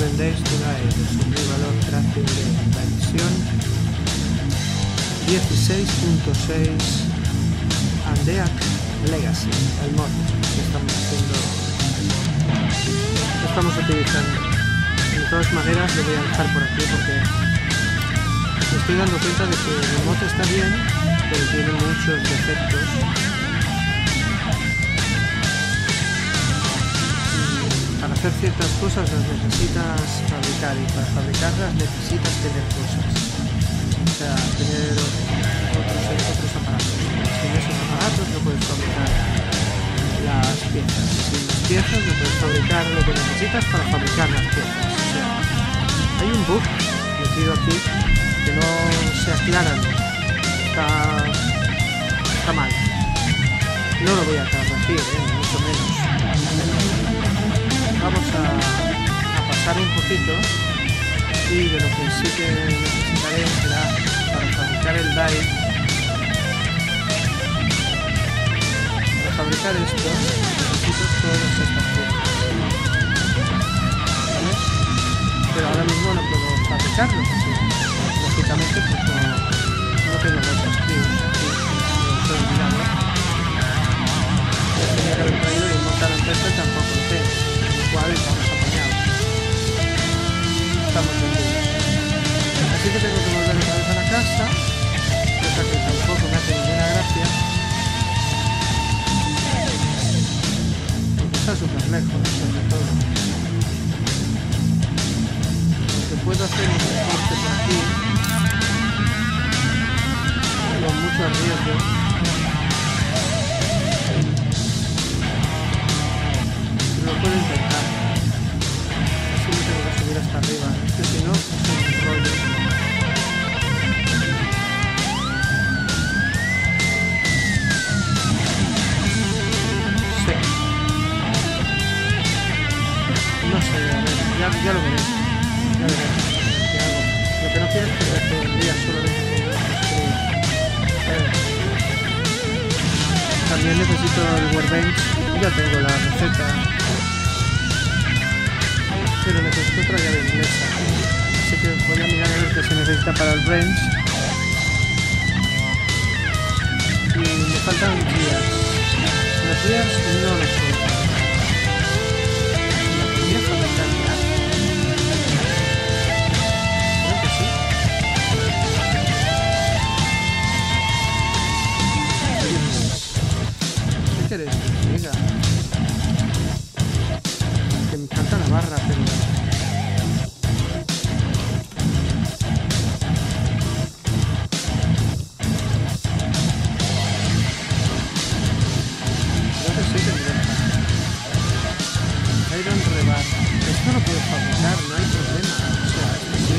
7 Days to Die de Survival Crafting de la edición 16.6 Andeac Legacy, el mod que estamos utilizando. De todas maneras lo voy a dejar por aquí porque me estoy dando cuenta de que el mod está bien, pero tiene muchos defectos. Para hacer ciertas cosas las necesitas fabricar, y para fabricarlas necesitas tener cosas, o sea, tener otros aparatos. Sin esos aparatos no puedes fabricar las piezas, sin las piezas no puedes fabricar lo que necesitas para fabricar las piezas. O sea, hay un bug metido aquí que no se aclaran, está mal. No lo voy a corregir, mucho menos. Vamos a pasar un poquito, y de lo que sí que necesitaré será para fabricar el die. Para fabricar esto necesito todas estas piezas, ¿vale? Pero ahora mismo no puedo fabricarlo porque lógicamente pues no tengo muchas trios aquí, me estoy olvidando. Tenía que haber traído y montar antes tampoco lo tengo. Estamos apañados, estamos vendidos, así que tengo que volver otra vez a la casa, cosa que tampoco me hace ninguna gracia porque está súper lejos, sobre todo. Aunque puedo hacer un transporte por aquí con mucho riesgo, lo puedo intentar. Así me tengo que subir hasta arriba, es que si no es un rollo. Sí. No sé, a ver, ya lo veré. Ya veré qué hago. Lo que no quiero es que el día solamente construir. También necesito el workbench. Ya tengo la receta, pero necesito otra llave inglesa, así que voy a mirar a ver qué se necesita para el wrench. Y me faltan guías. Las guías no lo sé. ¿La podría fabricar ya? Creo que sí. ¿Qué queréis que os diga? Que me encanta la barra, pero creo que sí tendré. Iron Rebar. Esto lo puedo fabricar, no hay problema. O sea, esto sí,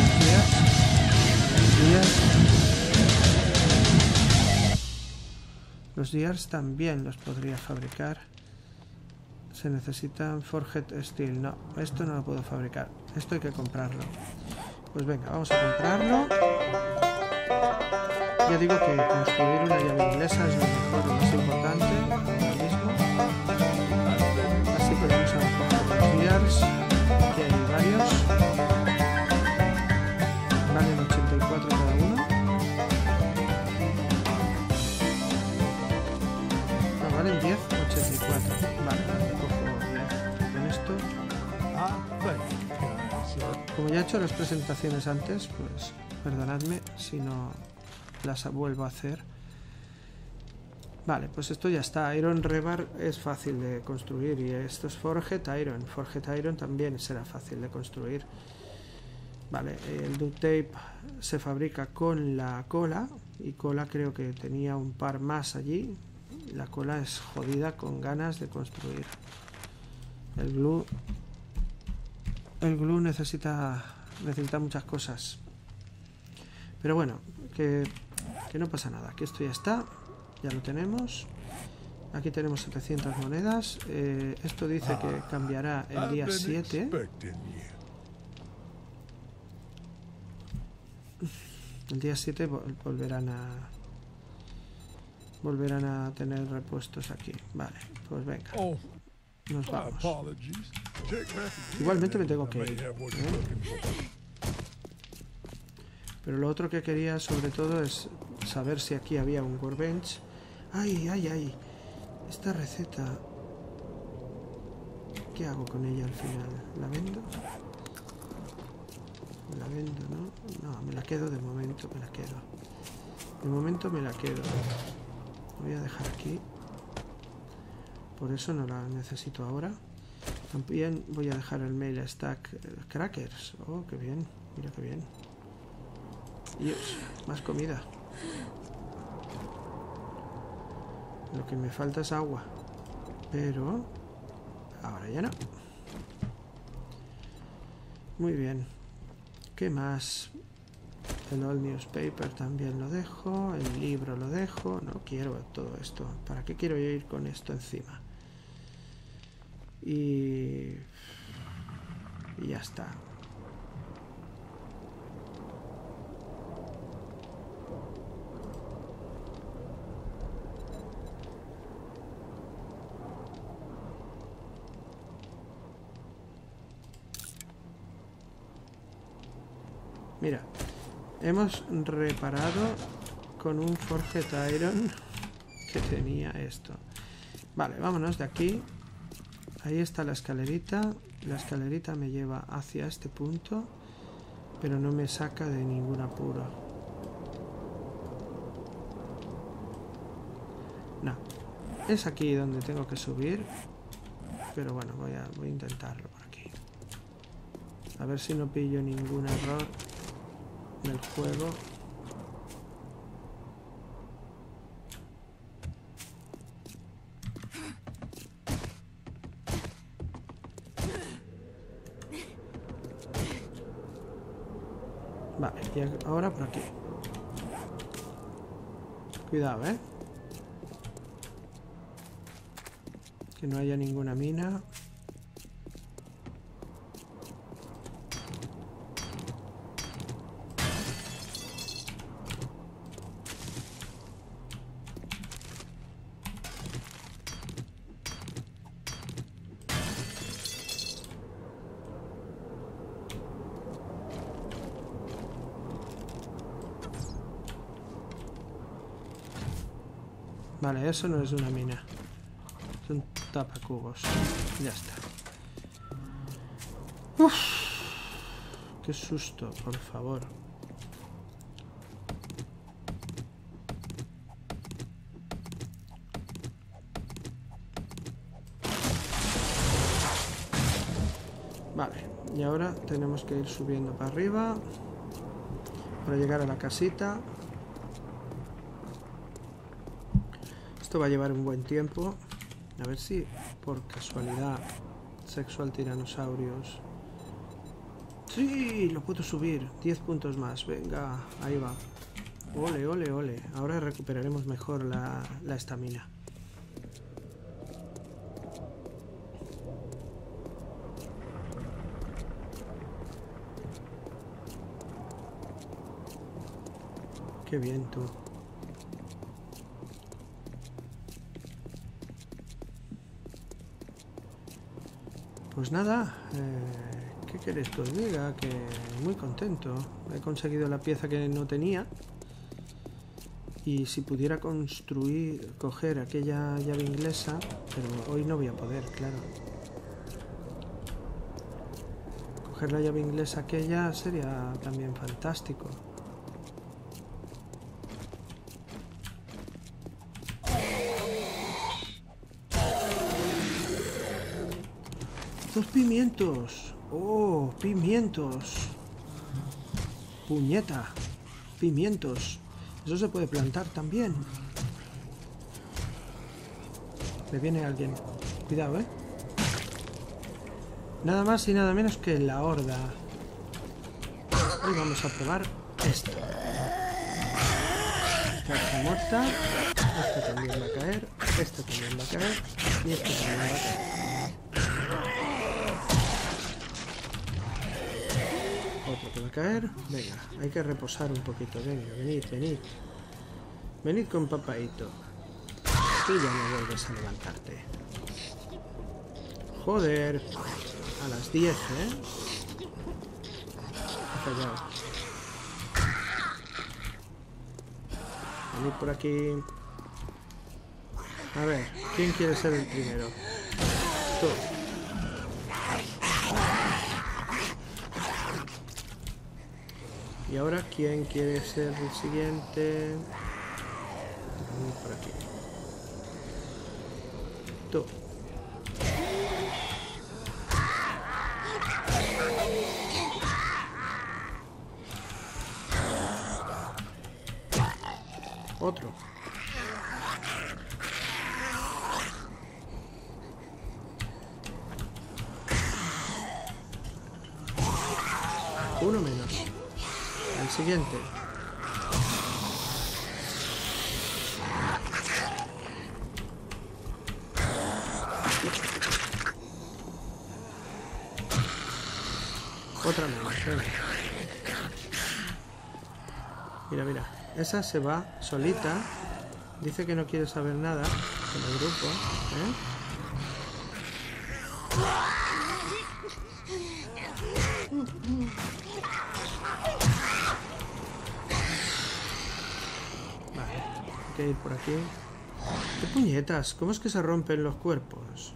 los gears también los podría fabricar. Se necesitan Forged Steel. No, esto no lo puedo fabricar. Esto hay que comprarlo. Pues venga, vamos a comprarlo. Ya digo que construir una llave inglesa es lo mejor, lo más importante ahora mismo. Así que vamos a coger los gears. Aquí hay varios. Valen 84 cada uno. No, valen 10, 84. Vale, cojo 10 con esto. Como ya he hecho las presentaciones antes, pues perdonadme si no las vuelvo a hacer. Vale, pues esto ya está. Iron Rebar es fácil de construir y esto es Forged Iron. Forged Iron también será fácil de construir. Vale, el duct tape se fabrica con la cola, y cola creo que tenía un par más allí. La cola es jodida, con ganas de construir. El glue necesita muchas cosas, pero bueno, que no pasa nada, que esto ya está, ya lo tenemos. Aquí tenemos 700 monedas. Esto dice que cambiará el día 7. El día 7 volverán a tener repuestos aquí. Vale, pues venga. nos vamos. Igualmente me tengo que ir, ¿eh? Pero lo otro que quería sobre todo es saber si aquí había un workbench. ¡Ay, ay, ay! Esta receta... ¿Qué hago con ella al final? ¿La vendo? La vendo, ¿no? No, me la quedo de momento, me la quedo. De momento me la quedo. Voy a dejar aquí. Por eso no la necesito ahora. También voy a dejar el mail stack crackers. Oh, qué bien. Mira qué bien. Dios, más comida. Lo que me falta es agua. Pero ahora ya no. Muy bien. ¿Qué más? El All Newspaper también lo dejo. El libro lo dejo. No quiero todo esto. ¿Para qué quiero ir con esto encima? Y ya está. Mira, hemos reparado con un Forged Iron que tenía esto. Vale, vámonos de aquí. Ahí está la escalerita. La escalerita me lleva hacia este punto, pero no me saca de ningún apuro. No, es aquí donde tengo que subir, pero bueno, voy a intentarlo por aquí. A ver si no pillo ningún error del juego. Vale, y ahora por aquí. Cuidado, que no haya ninguna mina. Vale, eso no es una mina. Son tapacubos. Ya está. Uf, qué susto, por favor. Vale, y ahora tenemos que ir subiendo para arriba para llegar a la casita. Esto va a llevar un buen tiempo. A ver si por casualidad Sexual Tiranosaurios. ¡Sí! Lo puedo subir. 10 puntos más. Venga, ahí va. Ole, ole, ole. Ahora recuperaremos mejor la estamina. Qué bien, tú. Pues nada, ¿qué queréis que os diga? Que muy contento. He conseguido la pieza que no tenía. Y si pudiera coger aquella llave inglesa, pero hoy no voy a poder, claro. Coger la llave inglesa aquella sería también fantástico. ¡Dos pimientos! ¡Oh, pimientos! ¡Puñeta! ¡Pimientos! Eso se puede plantar también. Me viene alguien. Cuidado, Nada más y nada menos que la horda. Hoy vamos a probar esto. Carta muerta. Este también va a caer. Este también va a caer. Y este también va a caer. Otro que va a caer. Venga, hay que reposar un poquito. Venga, venid, venid. Venid con papaito. Tú ya no vuelves a levantarte. Joder. A las 10, He fallado. Venid por aquí. A ver, ¿quién quiere ser el primero? Tú. Y ahora, ¿quién quiere ser el siguiente? Venid por aquí. Tú. Otro. Uno menos. El siguiente. Otra menos. Venga. Mira, mira. Esa se va solita. Dice que no quiere saber nada con el grupo. Vale, hay que ir por aquí. ¿Qué puñetas? ¿Cómo es que se rompen los cuerpos?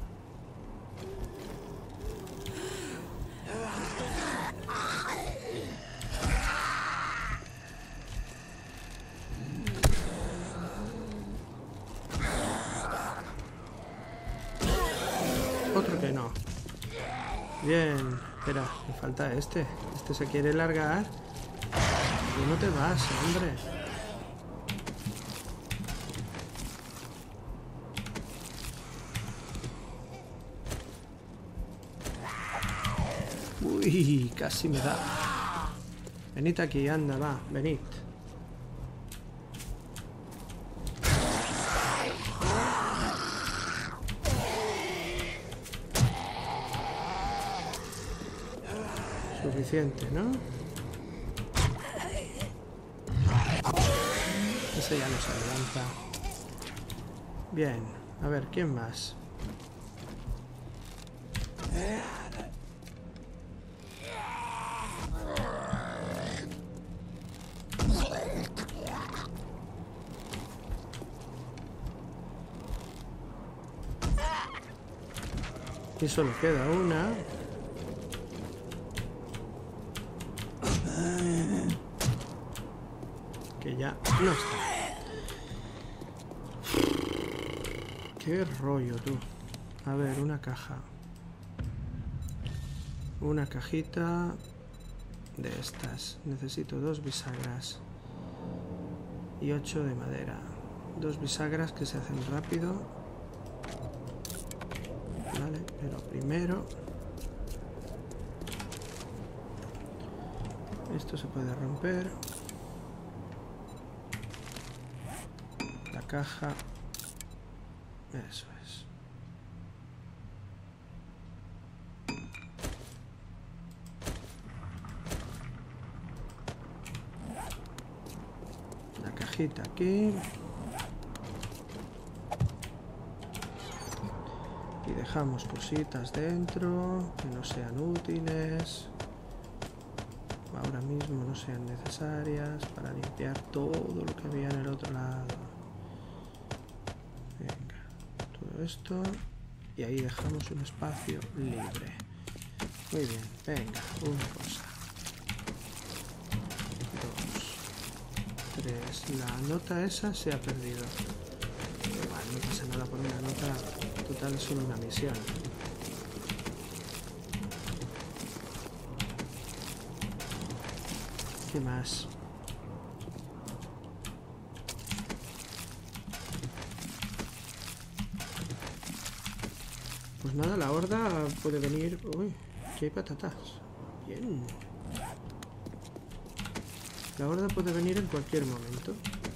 Otro que no. Bien. Espera, me falta este. Este se quiere largar. Y no te vas, hombre. Uy, casi me da. Venid aquí, anda, va, venid. Suficiente, ¿no? Ese ya no se levanta. Bien, a ver, ¿quién más? Y solo queda una. Que ya no está. Qué rollo, tú. A ver, una caja. Una cajita de estas. Necesito 2 bisagras. Y 8 de madera. 2 bisagras que se hacen rápido. Vale, pero primero... Esto se puede romper. La caja. Eso es. La cajita aquí. Y dejamos cositas dentro que no sean útiles. Ahora mismo no sean necesarias para limpiar todo lo que había en el otro lado. Venga, todo esto y ahí dejamos un espacio libre. Muy bien, venga, una cosa. 2, 3. La nota esa se ha perdido. Igual, no pasa nada por una nota. Total, es solo una misión. ¿Qué más? Pues nada, la horda puede venir... Uy, aquí hay patatas. Bien. La horda puede venir en cualquier momento.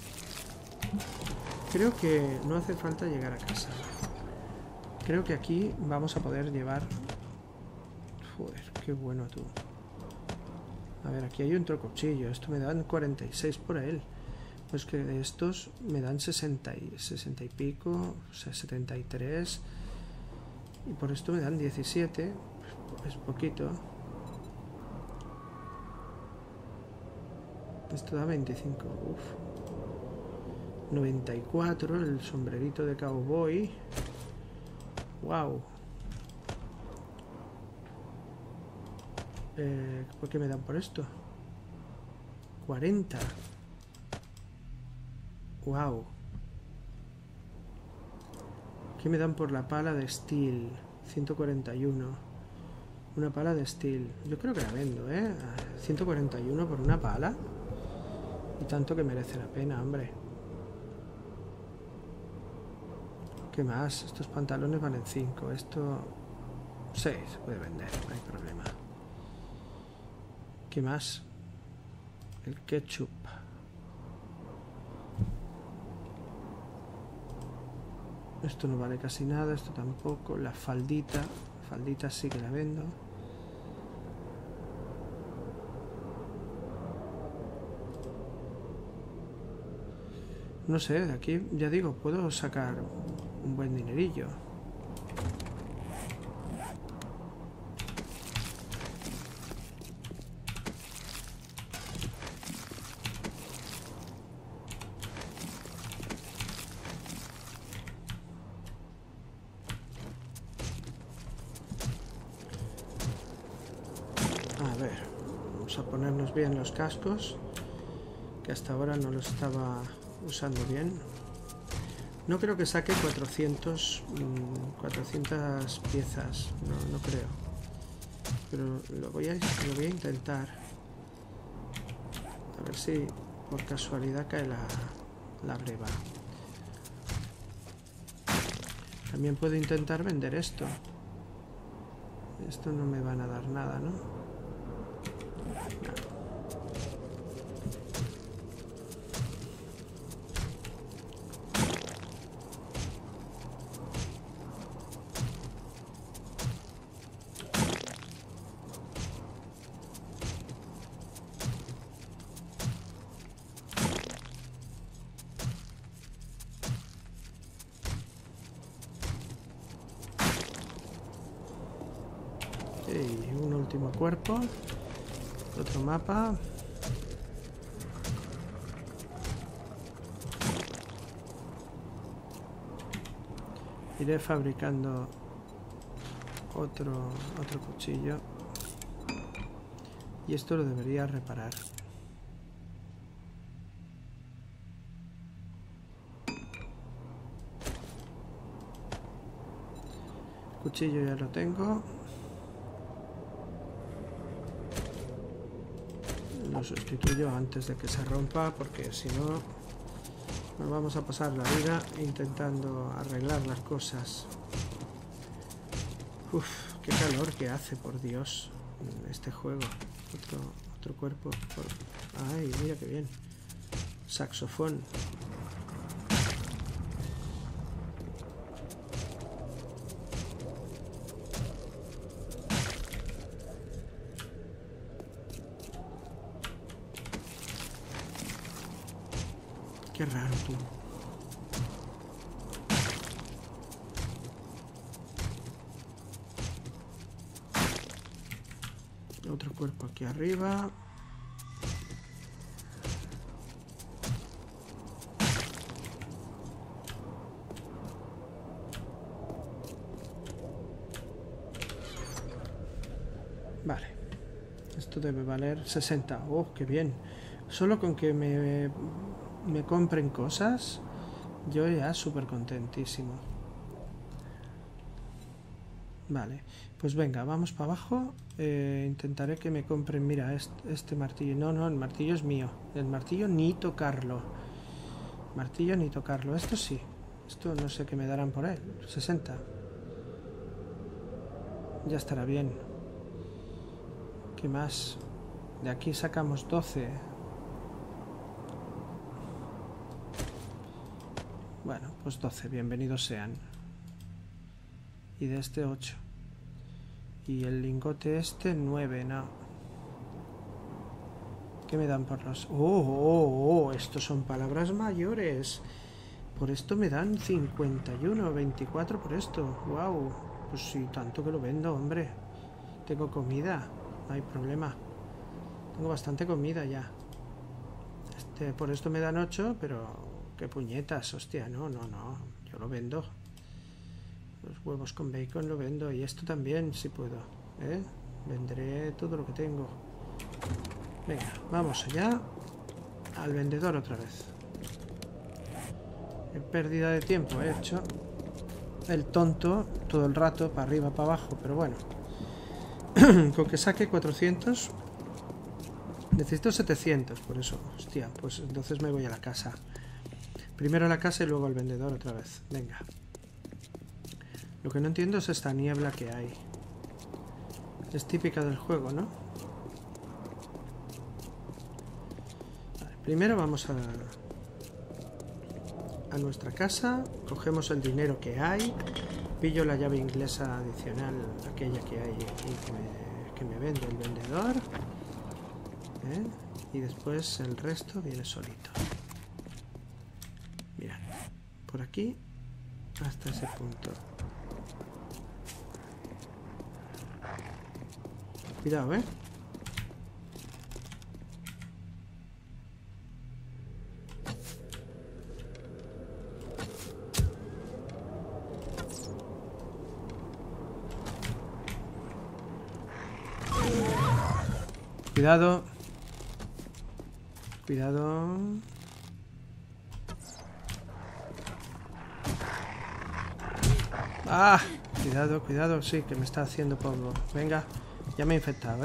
Creo que no hace falta llegar a casa. Creo que aquí vamos a poder llevar... Joder, qué bueno tú. A ver, aquí hay un trocochillo. Esto me dan 46 por él. Pues que de estos me dan 60 y pico, o sea, 73. Y por esto me dan 17. Es poquito. Esto da 25. Uf. 94. El sombrerito de cowboy. Wow. ¿Por qué me dan por esto? 40. Wow. ¿Qué me dan por la pala de steel? 141. Una pala de steel. Yo creo que la vendo, ¿eh? 141 por una pala. Y tanto que merece la pena, hombre. ¿Qué más? Estos pantalones valen 5. Esto... 6. Se puede vender, no hay problema. ¿Qué más? El ketchup. Esto no vale casi nada, esto tampoco. La faldita. Faldita sí que la vendo. No sé, de aquí, ya digo, puedo sacar un buen dinerillo. A ver, vamos a ponernos bien los cascos, que hasta ahora no los estaba usando bien. No creo que saque 400 piezas, no creo. Pero lo voy a intentar. A ver si por casualidad cae la breva. También puedo intentar vender esto. Esto no me van a dar nada, ¿no? No. Y un último cuerpo. Otro mapa. Iré fabricando otro cuchillo. Y esto lo debería reparar. El cuchillo ya lo tengo. Lo sustituyo antes de que se rompa, porque si no nos vamos a pasar la vida intentando arreglar las cosas. Uf, qué calor que hace, por Dios, este juego. Otro cuerpo. Ay, mira qué bien. Saxofón. Qué raro, tú. Otro cuerpo aquí arriba. Vale. Esto debe valer 60. Oh, qué bien. Solo con que me compren cosas, yo ya súper contentísimo. Vale, pues venga, vamos para abajo. Intentaré que me compren, mira, este martillo. No, el martillo es mío. El martillo ni tocarlo. Martillo ni tocarlo. Esto sí. Esto no sé qué me darán por él. 60. Ya estará bien. ¿Qué más? De aquí sacamos 12. Bueno, pues 12, bienvenidos sean. Y de este 8. Y el lingote este 9, no. ¿Qué me dan por los...? ¡Oh! Estos son palabras mayores. Por esto me dan 51, 24 por esto. ¡Wow! Pues sí, tanto que lo vendo, hombre. Tengo comida, no hay problema. Tengo bastante comida ya. Por esto me dan 8, pero... ¡Qué puñetas! Hostia, no. Yo lo vendo. Los huevos con bacon lo vendo. Y esto también, si puedo. Vendré todo lo que tengo. Venga, vamos allá. Al vendedor otra vez. Qué pérdida de tiempo he hecho. El tonto todo el rato, para arriba, para abajo. Pero bueno. Con que saque 400... Necesito 700, por eso. Hostia, pues entonces me voy a la casa. Primero a la casa y luego al vendedor otra vez. Venga. Lo que no entiendo es esta niebla que hay. Es típica del juego, ¿no? Vale, primero vamos a nuestra casa. Cogemos el dinero que hay. Pillo la llave inglesa adicional, aquella que hay aquí que me vende el vendedor. Y después el resto viene solito. Mirad, por aquí hasta ese punto. Cuidado, Cuidado. Cuidado. ¡Ah! Cuidado, sí, que me está haciendo polvo. Venga, ya me he infectado,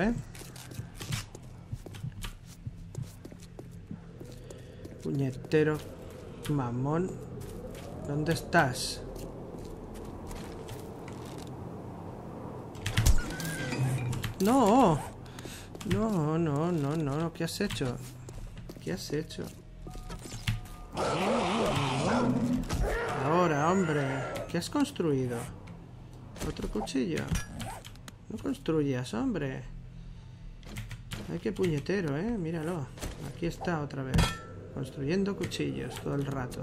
Puñetero mamón. ¿Dónde estás? ¡No! No, ¿qué has hecho? ¿Qué has hecho? Ahora, hombre, ¿qué has construido? ¿Otro cuchillo? No construyas, hombre. Ay, qué puñetero, míralo. Aquí está otra vez. Construyendo cuchillos todo el rato.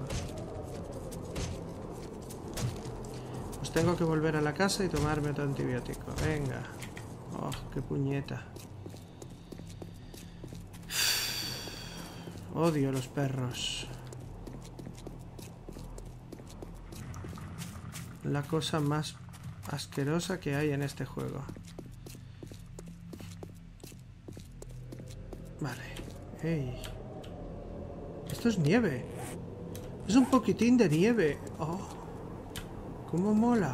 Pues tengo que volver a la casa y tomarme otro antibiótico. Venga. Oh, qué puñeta. Odio los perros. La cosa más asquerosa que hay en este juego. Vale. Hey. Esto es nieve. Es un poquitín de nieve. Oh. Cómo mola.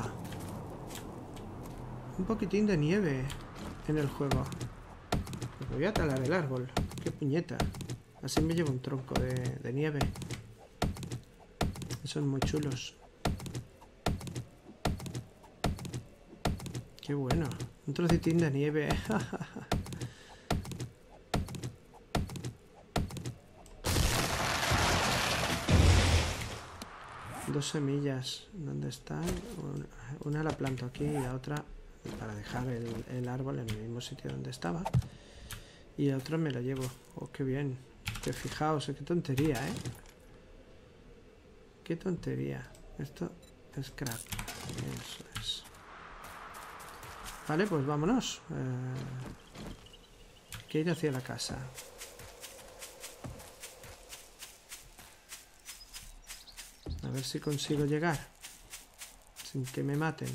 Un poquitín de nieve en el juego. Me voy a talar el árbol. Qué puñeta. Así me llevo un tronco de nieve. Son muy chulos. Qué bueno. Un trocitín de nieve. 2 semillas. ¿Dónde están? Una la planto aquí y la otra para dejar el árbol en el mismo sitio donde estaba. Y la otra me la llevo. Oh, qué bien. Que fijaos, qué tontería, Qué tontería. Esto es scrap. Eso es. Vale, pues vámonos. Hay que ir hacia la casa. A ver si consigo llegar sin que me maten.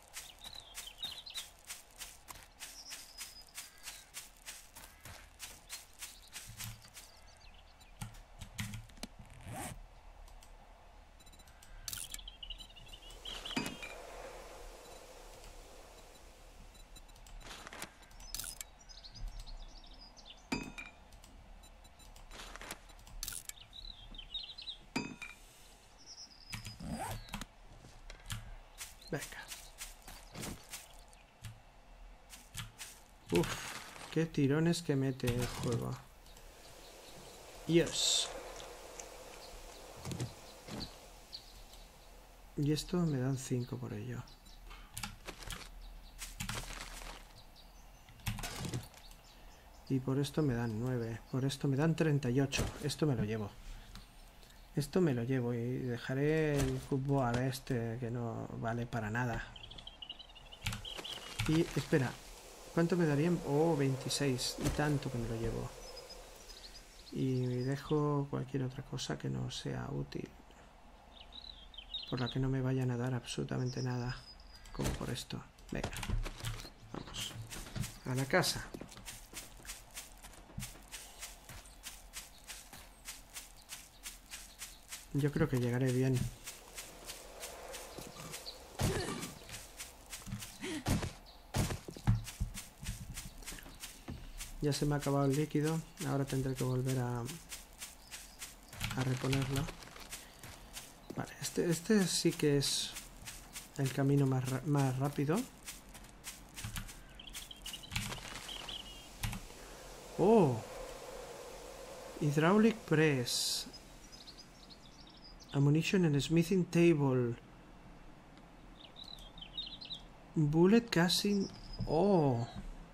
Venga. Uf, qué tirones que mete el juego. Yes. Y esto me dan 5 por ello. Y por esto me dan 9. Por esto me dan 38. Esto me lo llevo. Esto me lo llevo y dejaré el fútbol este que no vale para nada. Y espera, ¿cuánto me darían? Oh, 26. Y tanto que me lo llevo. Y dejo cualquier otra cosa que no sea útil. Por la que no me vayan a dar absolutamente nada. Como por esto. Venga. Vamos. A la casa. Yo creo que llegaré bien. Ya se me ha acabado el líquido. Ahora tendré que volver a reponerlo. Vale, este sí que es el camino más rápido. Oh, hydraulic press, ammunition and smithing table, bullet casing. Oh,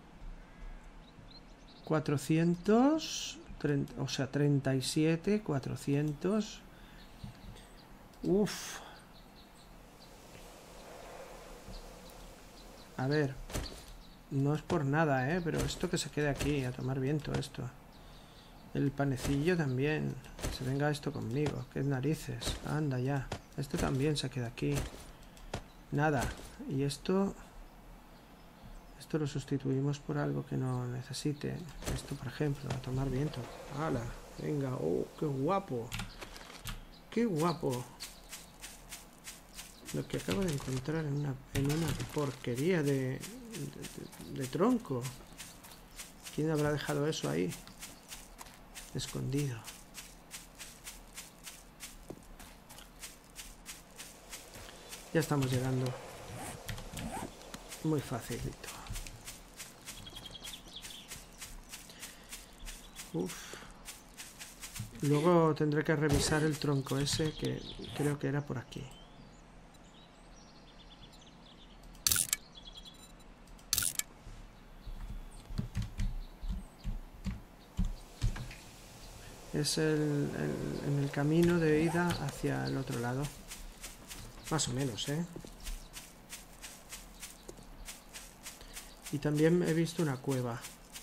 400, o sea, 37, 400. Uf. A ver, no es por nada, pero esto que se quede aquí, a tomar viento esto. El panecillo también. Se venga esto conmigo. Qué narices. Anda ya. Esto también se queda aquí. Nada. Y esto lo sustituimos por algo que no necesite. Esto, por ejemplo, a tomar viento. ¡Hala! Venga. ¡Oh, qué guapo! ¡Qué guapo! Lo que acabo de encontrar en una porquería de tronco. ¿Quién habrá dejado eso ahí? Escondido. Ya estamos llegando. Muy facilito. Uf. Luego tendré que revisar el tronco ese, que creo que era por aquí. Es en el camino de ida hacia el otro lado. Más o menos, ¿eh? Y también he visto una cueva.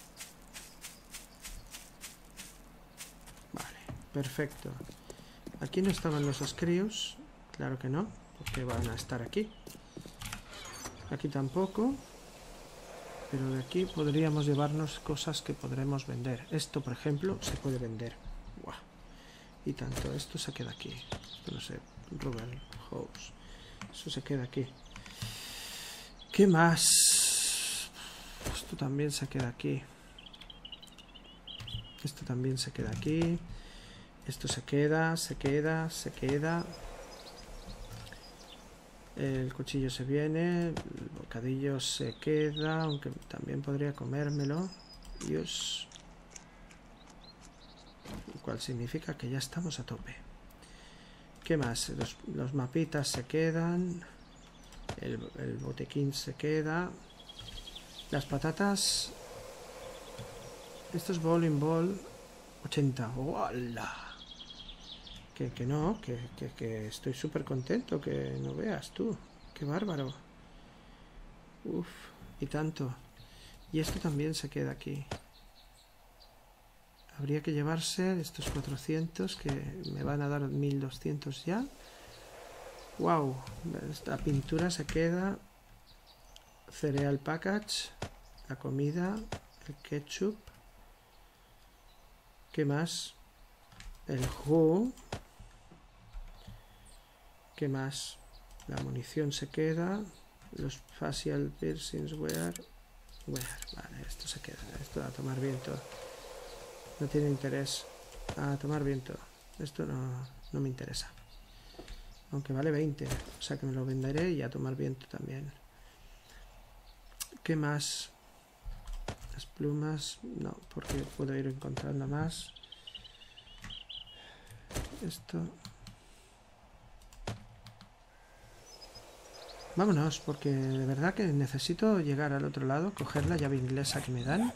Vale, perfecto. Aquí no estaban los screws. Claro que no, porque van a estar aquí. Aquí tampoco. Pero de aquí podríamos llevarnos cosas que podremos vender. Esto, por ejemplo, se puede vender. Buah. Y tanto, esto se queda aquí. Esto no sé, rubber hose. Eso se queda aquí. ¿Qué más? Esto también se queda aquí. Esto también se queda aquí. Esto se queda, se queda, se queda. El cuchillo se viene. El bocadillo se queda. Aunque también podría comérmelo. Dios. Lo cual significa que ya estamos a tope. ¿Qué más? Los mapitas se quedan. El botequín se queda. Las patatas. Esto es bowling ball 80. ¡Hola! Que no, que estoy súper contento. Que no veas tú. ¡Qué bárbaro! Uf, y tanto. Y esto también se queda aquí. Habría que llevarse estos 400 que me van a dar 1200 ya. ¡Wow! Esta pintura se queda. Cereal package. La comida. El ketchup. ¿Qué más? El jugo. ¿Qué más? La munición se queda. Los facial piercings wear. Vale, esto se queda. Esto a tomar viento. No tiene interés. A tomar viento. Esto no me interesa. Aunque vale 20. O sea que me lo venderé y a tomar viento también. ¿Qué más? Las plumas. No, porque puedo ir encontrando más. Esto. Vámonos, porque de verdad que necesito llegar al otro lado, coger la llave inglesa que me dan.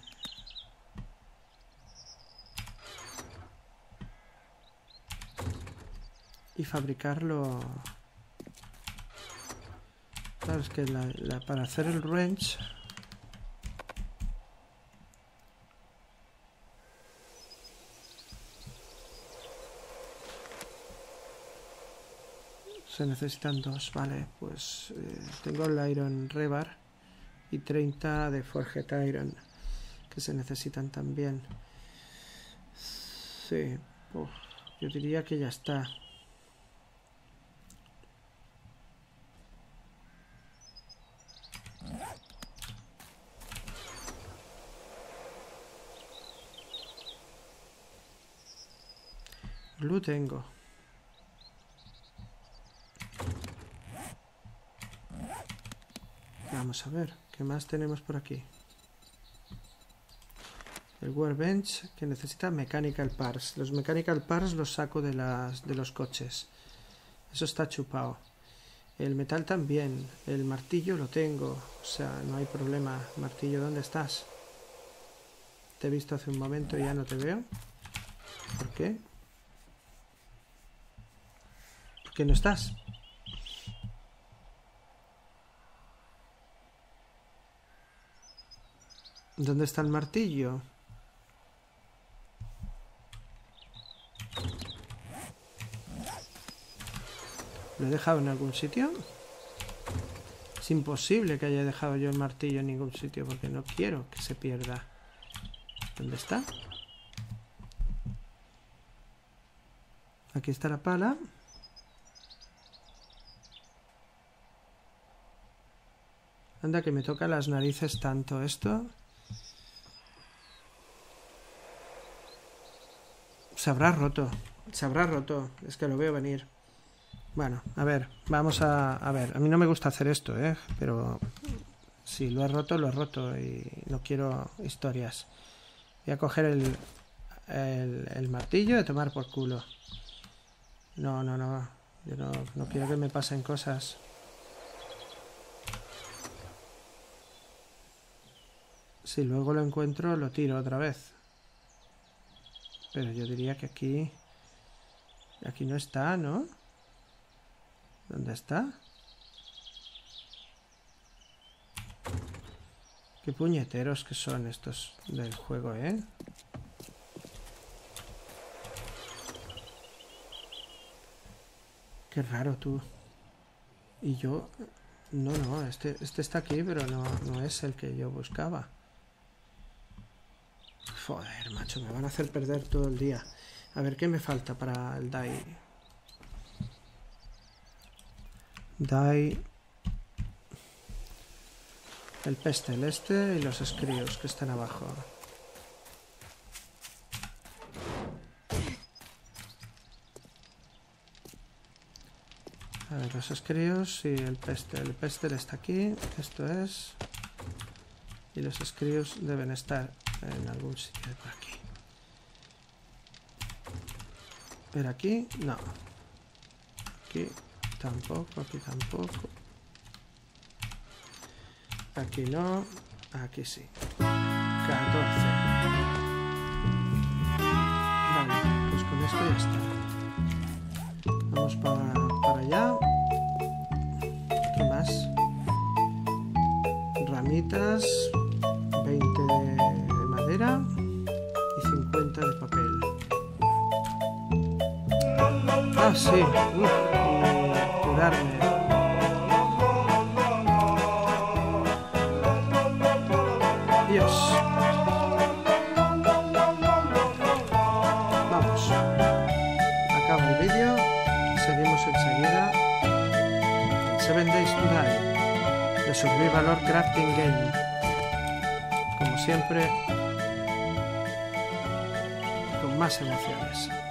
Y fabricarlo. Claro, es que para hacer el wrench Se necesitan 2, vale. Pues tengo el Iron Rebar y 30 de Forged Iron, que se necesitan también. Sí, yo diría que ya está. Blue tengo. Vamos a ver, ¿qué más tenemos por aquí? El Workbench, que necesita Mechanical Parts. Los Mechanical Parts los saco de los coches. Eso está chupado. El metal también. El martillo lo tengo. O sea, no hay problema. Martillo, ¿dónde estás? Te he visto hace un momento y ya no te veo. ¿Por qué? ¿Por qué no estás? ¿Dónde está el martillo? ¿Lo he dejado en algún sitio? Es imposible que haya dejado yo el martillo en ningún sitio porque no quiero que se pierda. ¿Dónde está? Aquí está la pala. Anda, que me toca las narices tanto esto. Se habrá roto. Se habrá roto. Es que lo veo venir. Bueno, a ver. Vamos a ver. A mí no me gusta hacer esto, ¿eh? Pero si lo he roto, lo he roto. Y no quiero historias. Voy a coger el martillo y a tomar por culo. No. Yo no quiero que me pasen cosas. Si luego lo encuentro, lo tiro otra vez. Pero yo diría que aquí no está, ¿no? ¿Dónde está? Qué puñeteros que son estos del juego, ¿eh? Qué raro, tú. Y yo... No, este está aquí, pero no es el que yo buscaba. Joder, macho, me van a hacer perder todo el día. A ver, ¿qué me falta para el die? Die... El pestel este y los screws que están abajo. A ver, los screws y el pestel. El pestel está aquí, esto es... Y los screws deben estar en algún sitio de por aquí. ¿Pero aquí? No. Aquí tampoco, aquí tampoco. Aquí no, aquí sí. 14. Vale, pues con esto ya está. Vamos para allá. ¿Qué más? Ramitas, 20 de madera y 50 de papel. Ah, sí. Y curarme. Dios. Vamos. Acaba el vídeo. Seguimos enseguida. 7 Days to Die. The Survival or Crafting Game. Como siempre, con más emociones.